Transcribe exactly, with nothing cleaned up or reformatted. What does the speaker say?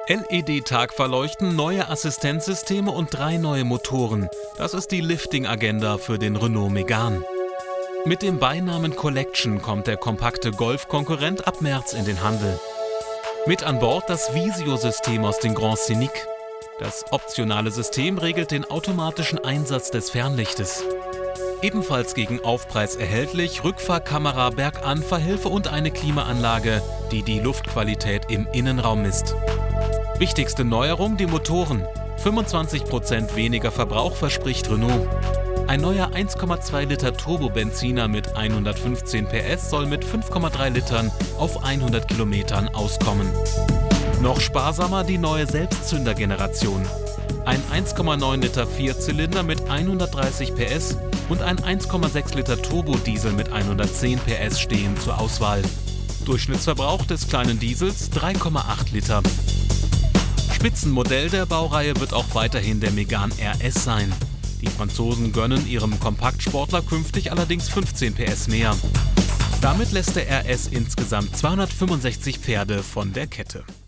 L E D-Tagfahrleuchten, neue Assistenzsysteme und drei neue Motoren. Das ist die Lifting-Agenda für den Renault Megane. Mit dem Beinamen Collection kommt der kompakte Golf-Konkurrent ab März in den Handel. Mit an Bord das Visio-System aus den Grand Scenic. Das optionale System regelt den automatischen Einsatz des Fernlichtes. Ebenfalls gegen Aufpreis erhältlich Rückfahrkamera, Berganfahrhilfe und eine Klimaanlage, die die Luftqualität im Innenraum misst. Wichtigste Neuerung: die Motoren. fünfundzwanzig Prozent weniger Verbrauch verspricht Renault. Ein neuer eins Komma zwei Liter Turbobenziner mit hundertfünfzehn P S soll mit fünf Komma drei Litern auf hundert Kilometern auskommen. Noch sparsamer die neue Selbstzündergeneration. Ein eins Komma neun Liter Vierzylinder mit hundertdreißig P S und ein eins Komma sechs Liter Turbodiesel mit hundertzehn P S stehen zur Auswahl. Durchschnittsverbrauch des kleinen Diesels drei Komma acht Liter. Spitzenmodell der Baureihe wird auch weiterhin der Megane R S sein. Die Franzosen gönnen ihrem Kompaktsportler künftig allerdings fünfzehn P S mehr. Damit lässt der R S insgesamt zweihundertfünfundsechzig Pferde von der Kette.